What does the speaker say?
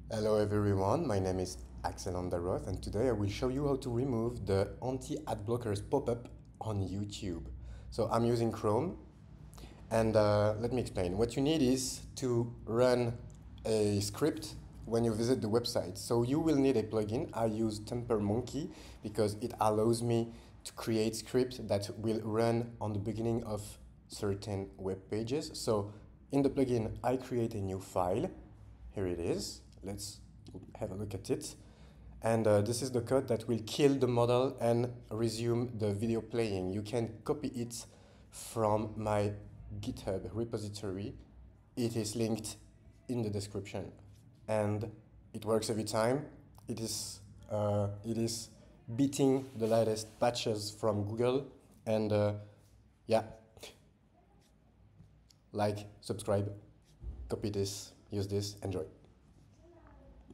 Hello everyone, my name is Axel Andaroth and today I will show you how to remove the anti-ad blockers pop-up on YouTube. So I'm using Chrome and let me explain. What you need is to run a script when you visit the website. So you will need a plugin. I use TemperMonkey because it allows me to create scripts that will run on the beginning of certain web pages. So in the plugin, I create a new file. Here it is. Let's have a look at it. And this is the code that will kill the modal and resume the video playing. You can copy it from my GitHub repository. It is linked in the description. And it works every time. It is beating the latest patches from Google. And yeah, like, subscribe, copy this, use this, enjoy.